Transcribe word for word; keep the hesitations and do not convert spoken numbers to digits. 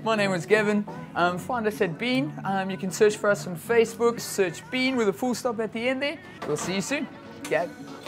My name is Gavin. Um, find us at Bean. Um, you can search for us on Facebook. Search Bean with a full stop at the end there. We'll see you soon. Gav.